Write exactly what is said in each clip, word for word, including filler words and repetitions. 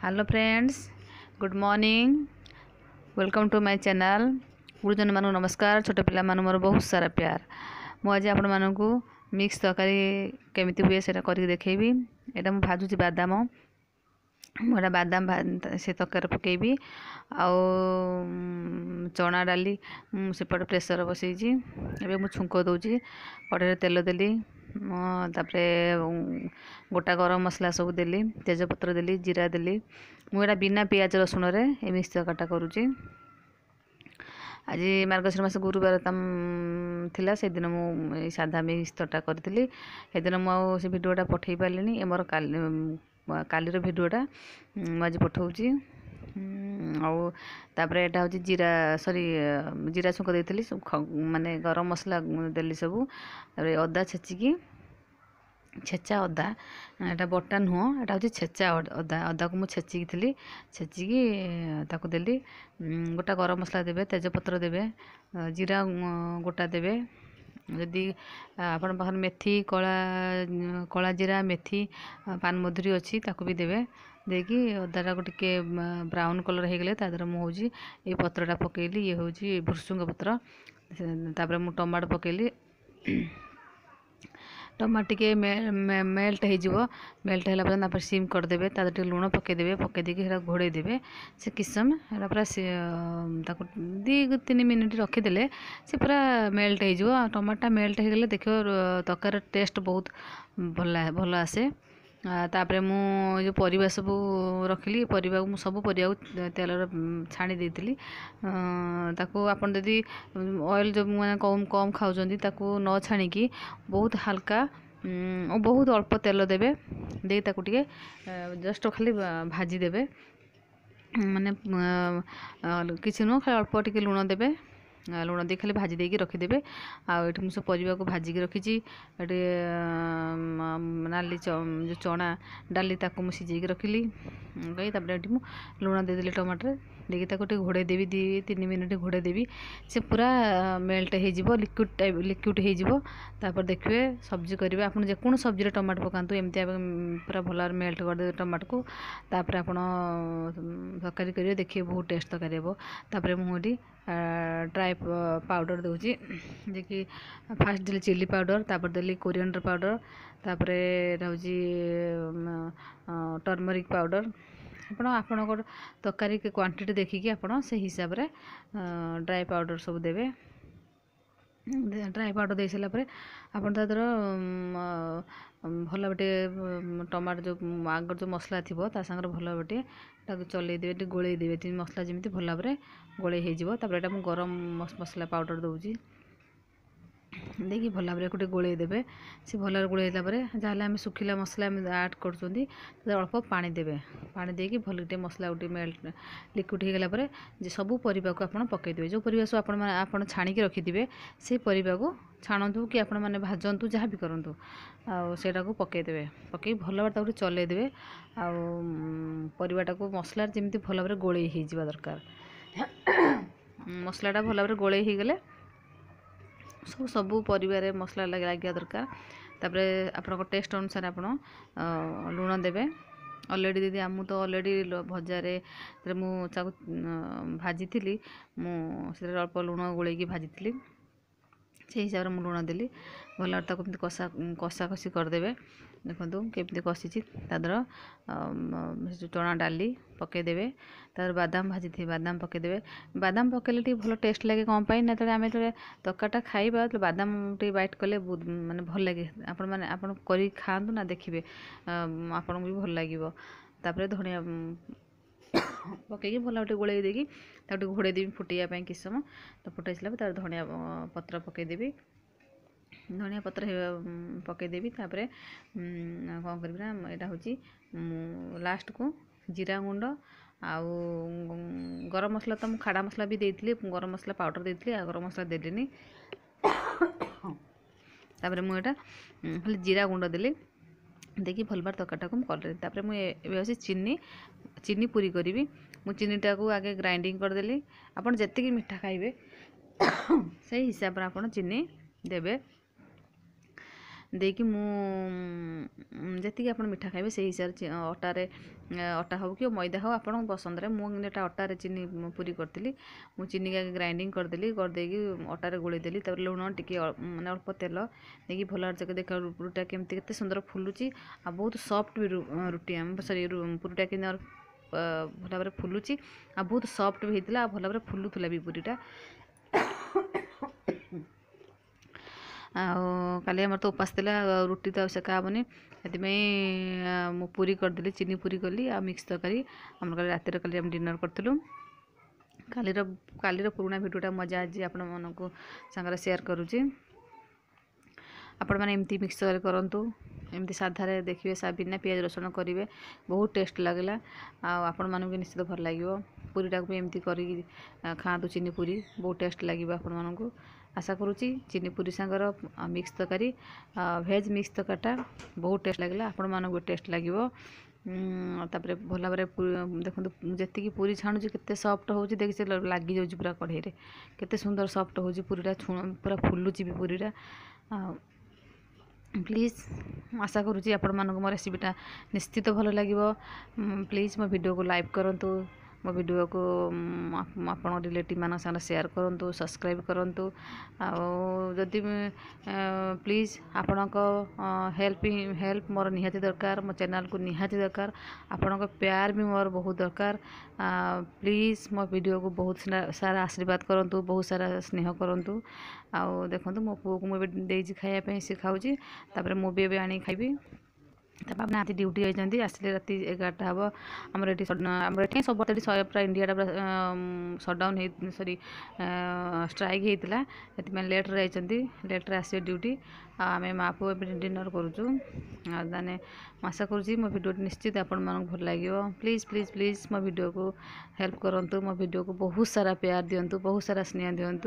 Hello friends, good morning. Welcome to my channel. गुरुजन मानू नमस्कार। छोट पिला मानू मोर बहुत सारा प्यार। मुझे आपण मानू मिक्स तरकारी केमिति हुए से करके देखेबी। एटा मु भाजुची बादाम, मोटा बादाम से तरकारी पकेबी। आउ चना डाली सेपटे प्रेसर बसैची। एबे मु छुंक दउची। कड़े तेल देली, तापरे गोटा गरम मसला सब देली, तेजपत्र देली, जीरा देली। मुझे बिना पियाज रसुण रे ए मिक्स तरकाटा करुँची। आज मार्गशीर मास गुरुवार तम थिला, से दिन मु साधा मिक्स तरटा करथिली। ए दिन मु से वीडियोटा पठेई पारलिनी। ए मोर काली कालीर वीडियोटा मु आज पठाउची। आउ तापरे एटा होची जीरा सॉरी जीरा छुंक देइथिली, माने गरम मसला देली सब। तापरे अदा छेचिकी, छेचा अदा, एटा बटा नुह, एटा होची छेचा अदा। अदा को मु छेचिकी थिली, छेचिकी ताको देली। गोटा गरम मसला देबे, तेजपत्र देबे, जीरा गोटा देबे। जदि आपण पाखर मेथी, कला कला जीरा, मेथी, पान मधुरी अच्छी ताको भी देबे। देकी अदाटा को टिके ब्राउन कलर हो गले तादर मु होची ए पत्रटा पकेली। ये होची भुसुंग पत्र। तापरे मु टमाटो पकेली। टमाटो टिके मेल्ट हो मेल्ट है पर सिम करदेवे। तादर लुण पकईदेवे, पकईदी घोड़े देवे। से किस समय पूरा दी तीन मिनिट रखीदे से पूरा मेल्ट हो। टमाटा मेल्ट हो गले देख तरकार टेस्ट बहुत भल भल आसे। तापरे मु जो परिबा सब रखिली, परिबा को सब परिबा तेल छाणी देइतिली। ताको आपन जदि ऑयल जो माने कम कम खाउजंदी ताको न छाणीकी बहुत हल्का और बहुत अल्प तेल देबे। दे ताको टिके जस्ट खाली भाजी देबे। माने किछि न खाली अल्प टिके लुण देबे। लुण दे खाली भाजी देकी रखीदेवे। आउ ये सब परिबा को भाजिकी रखीची। ये नाली जो चना डाली ताको मु सिझेकी रखिली। गई तापरे एठी मु लुण दे देली टमाटर देकी ताको टे घोड़े देबी। दी तीन मिनिट घोड़े देबी। से पूरा मेल्ट हो जिवो, लिक्विड टाइप लिक्विड हो जिवो। तापर देखिए सब्जी करेंगे आपन जेकोन सब्जी टमाटो पकातु एमती पूरा भल मेल्ट कर दे टमाटो को। तापर आपन तरकारी करेंगे, देखिए बहुत टेस्ट तरकारी हे। तापर मुझे ड्राई पाउडर दूची, जे कि फास्ट देली चिली पाउडर, तापर देली कोरिएंडर पाउडर, तापर रहउची टर्मरिक पाउडर। आपण आपण तरकारी के क्वांटिटी देखिकी आपण से हिसाब रे ड्राई पाउडर सब देबे। ड्राई पाउडर दे सारा पर आप भल गोटे टमाटो जो आगर जो मसला थी सागर भल गोटे चल देवे, गोल देवे। मसला जमी भल भाव में गोल हो गरम मसला पाउडर दूसरी देखिए भल भाव गोटे गोल देवे। से भल गोल जहाँ आम सुखिला मसला आड कर अल्प पानी देवे। पानी देकी भल गोटे मसला गोटे मेल्ट लिक्विड हो गला सबू परिबा को आप पकईदेवे। जो परिबा सब आप छाणिकी रखिथे से परिबा को छाणु कि आपण मैंने भाजतु जहाँ भी करूँ आटा को पकईदेवे। पकई भल भाव चलईदेवे। आटा को मसला जमी भल भाव गोल हो दरकार। मसलाटा भल भाव गोल हो गले सब सबू परिवार मसला लगे दरकार। तापर आपण टेस्ट अनुसार आप लुण देवे। ऑलरेडी दीदी आम तो ऑलरेडी भजारे मुझे भाजी थी, मुझे अल्प लुण गोल भाजी से हिसाब से लुण देली। भल कमी कषा कषा कषी करदे। देखो केमती कषी तादर चना डाली पकईदेवे। तार बादाम भाजी थी बादाम पकईदेवे। बादाम पकईले भल टेस्ट लगे कौन पाई ना आम जो तरकाटा खाइबा तो बादाम टे बाइट कले बहुत माने भल लगे। आपण मैंने आप कर खातु ना देखिए आपन भी भल लगे। तापर धनिया पकईकी भल गोटे गोल देकी घोड़े देवी फुटाइवाई किस समय। तो फुटाई सारा धनिया पत्र पकईदेवी। धनिया पत्र पकईदेवी। तापर कौन करा यहाँ हूँ लास्ट को जीरा गुंड आउ गरम मसला तो मुझे खाड़ा मसला भी देती। गरम मसला पाउडर देती, गरम मसला देलीनी। तापर मुझे खाली जीरा गुंड देली देखी भल बार तरकाटा को कर। मुझे चीनी चीनी पूरी करी। मु चीनीटा को आगे ग्राइंडिंग करदेली। आपन जत्ते मीठा खाइबे से हिसाब से आप चीनी देबे। ଦେଇକି ମୁଁ ଯେତିକି ଆପଣ ମିଠା ଖାଇବେ ସେଇ ହିସାବରେ ଅଟାରେ ଅଟା ହେଉ କି ମଇଦା ହେଉ ଆପଣଙ୍କ ପସନ୍ଦରେ। ମୁଁ କିନ୍ତୁ ଏଟା ଅଟାରେ ଚିନି ପୁରୀ କରିଥିଲି। ମୁଁ ଚିନିକି ଆଗେ ଗ୍ରାଇଣ୍ଡିଙ୍ଗ କରିଦେଲି, କରିଦେଇକି ଅଟାରେ ଗୋଳେଇଦେଲି। ତାପରେ ଲୁଣ ଟିକେ ମାନେ ଅଳ୍ପ ତେଲ ଦେଇକି ଭଲ ଭାବରେ ଦେଖ ରୁଟିଟା କେମିତି କେତେ ସୁନ୍ଦର ଫୁଲୁଛି ଆଉ ବହୁତ ସଫ୍ଟ ବି ରୁଟି ସରି ପୁରୀଟା କେମିତି ଭଲ ଭାବରେ ଫୁଲୁଛି ଆଉ ବହୁତ ସଫ୍ଟ ବି ହେଇଥିଲା ଆଉ ଭଲ ଭାବରେ ଫୁଲୁଥିଲା ବି ପୁରୀଟା। ଆଉ କାଲି ଆମର ତ ଉପାସ ଥିଲା, ରୁଟି ତ ଆଉ ସେକା ହେବନି, ସେଥିପାଇଁ ମୁଁ ପୁରୀ କରିଦେଲି, ଚିନି ପୁରୀ କଲି ଆଉ ମିକ୍ସ ତରକାରୀ। ଆମର କାଲି ରାତିରେ କାଲି ଆମେ ଡିନର୍ କରିଥିଲୁ। କାଲିର କାଲିର ପୁରୁଣା ଭିଡ଼ିଓଟା ମଜା ଆଜି ଆପଣମାନଙ୍କୁ ସାଙ୍ଗରେ ସେୟାର କରୁଛି। ଆପଣମାନେ ଏମିତି ମିକ୍ସ ତରକାରୀ କରନ୍ତୁ, ଏମିତି ସାଧାରେ ଦେଖିବେ, ବିନା ପିଆଜ ରସୁଣ କରିବେ, ବହୁତ ଟେଷ୍ଟ ଲାଗିଲା ଆଉ ଆପଣମାନଙ୍କୁ ନିଶ୍ଚିତ ଭଲ ଲାଗିବ। ପୁରୀଟାକୁ ବି ଏମିତି କରିକି ଖାଆନ୍ତୁ, ଚିନି ପୁରୀ ବହୁତ ଟେଷ୍ଟ ଲାଗିବ ଆପଣମାନଙ୍କୁ। ଆଶା କରୁଛି ଚିନି ପୁରୀ ସାଙ୍ଗର ମିକ୍ସ ତରକାରୀ ଭେଜ୍ ମିକ୍ସ ତରକାରୀଟା ବହୁତ ଟେଷ୍ଟ ଲାଗିଲା, ଆପଣମାନଙ୍କୁ ବି ଟେଷ୍ଟ ଲାଗିବ। ତାପରେ ଭଲ ଭାବରେ ଦେଖନ୍ତୁ ଯେତିକି ପୁରୀ ଛାଣୁଛି କେତେ ସଫ୍ଟ ହେଉଛି, ଦେଖି ସେ ଲାଗିଯାଉଛି ପୁରା କଢ଼େଇରେ, କେତେ ସୁନ୍ଦର ସଫ୍ଟ ହେଉଛି ପୁରୀଟା, ପୁରା ଫୁଲୁଛି ବି ପୁରୀଟା। ଆଉ ପ୍ଲିଜ୍ ଆଶା କରୁଛି ଆପଣମାନଙ୍କୁ ମୋ ରେସିପିଟା ନିଶ୍ଚିତ ଭଲ ଲାଗିବ। ପ୍ଲିଜ୍ ମୋ ଭିଡ଼ିଓକୁ ଲାଇକ୍ କରନ୍ତୁ, ମୋ ଭିଡ଼ିଓକୁ ଆପଣଙ୍କ ରିଲେଟିଭ୍ ମାନଙ୍କ ସାଙ୍ଗରେ ସେୟାର କରନ୍ତୁ, ସବସ୍କ୍ରାଇବ୍ କରନ୍ତୁ। ଆଉ ଯଦି ପ୍ଲିଜ୍ ଆପଣଙ୍କ ହେଲ୍ପ ହେଲ୍ପ ମୋର ନିହାତି ଦରକାର, ମୋ ଚ୍ୟାନେଲ୍କୁ ନିହାତି ଦରକାର, ଆପଣଙ୍କ ପ୍ୟାର ବି ମୋର ବହୁତ ଦରକାର। ପ୍ଲିଜ୍ ମୋ ଭିଡ଼ିଓକୁ ବହୁତ ସାରା ଆଶୀର୍ବାଦ କରନ୍ତୁ, ବହୁତ ସାରା ସ୍ନେହ କରନ୍ତୁ। ଆଉ ଦେଖନ୍ତୁ ମୋ ପୁଅକୁ ମୁଁ ଏବେ ଦେଇଛି ଖାଇବା ପାଇଁ, ସେ ଖାଉଛି, ତାପରେ ମୁଁ ବି ଏବେ ଆଣିକି ଖାଇବି। ତାପରେ ଆପଣ ଆଜି ଡ୍ୟୁଟି ଯାଇଛନ୍ତି, ଆସିଲେ ରାତି ଏଗାରଟା ହେବ। ଆମର ଏଠି ଆମର ଏଠି ସବୁ ଏଠି ପୁରା ଇଣ୍ଡିଆଟା ପୁରା ସଟ୍ଡାଉନ୍ ହେଇ ସରି ଷ୍ଟ୍ରାଇକ୍ ହେଇଥିଲା, ସେଥିପାଇଁ ଲେଟ୍ରେ ଯାଇଛନ୍ତି, ଲେଟ୍ରେ ଆସିବେ ଡ୍ୟୁଟି। ଆଉ ଆମେ ମା' ପୁଅ ଏବେ ଡିନର୍ କରୁଛୁ। ଆଉ ତାହେଲେ ମୁଁ ଆଶା କରୁଛି ମୋ ଭିଡ଼ିଓଟି ନିଶ୍ଚିତ ଆପଣମାନଙ୍କୁ ଭଲ ଲାଗିବ। ପ୍ଲିଜ୍ ପ୍ଲିଜ୍ ପ୍ଲିଜ୍ ମୋ ଭିଡ଼ିଓକୁ ହେଲ୍ପ କରନ୍ତୁ, ମୋ ଭିଡ଼ିଓକୁ ବହୁତ ସାରା ପ୍ୟାର ଦିଅନ୍ତୁ, ବହୁତ ସାରା ସ୍ନେହ ଦିଅନ୍ତୁ।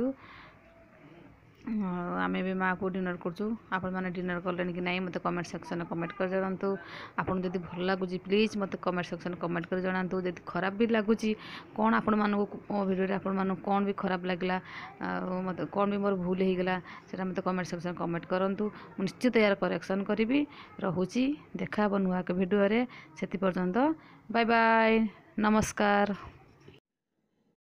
ଆମେ ବି ମା' ପୁଅ ଡିନର୍ କରୁଛୁ, ଆପଣମାନେ ଡିନର୍ କଲେଣି କି ନାହିଁ ମୋତେ କମେଣ୍ଟ ସେକ୍ସନ୍ରେ କମେଣ୍ଟ କରି ଜଣାନ୍ତୁ। ଆପଣଙ୍କୁ ଯଦି ଭଲ ଲାଗୁଛି ପ୍ଲିଜ୍ ମୋତେ କମେଣ୍ଟ ସେକ୍ସନ୍ରେ କମେଣ୍ଟ କରି ଜଣାନ୍ତୁ। ଯଦି ଖରାପ ବି ଲାଗୁଛି, କ'ଣ ଆପଣମାନଙ୍କୁ ମୋ ଭିଡ଼ିଓରେ ଆପଣମାନଙ୍କୁ କ'ଣ ବି ଖରାପ ଲାଗିଲା, ଆଉ ମୋତେ କ'ଣ ବି ମୋର ଭୁଲ ହେଇଗଲା, ସେଇଟା ମୋତେ କମେଣ୍ଟ ସେକ୍ସନ୍ରେ କମେଣ୍ଟ କରନ୍ତୁ। ମୁଁ ନିଶ୍ଚିତ ଏହାର କରେକ୍ସନ୍ କରିବି। ରହୁଛି, ଦେଖା ହେବ ନୂଆ ଏକ ଭିଡ଼ିଓରେ। ସେଥି ପର୍ଯ୍ୟନ୍ତ ବାଏ ବାଏ, ନମସ୍କାର।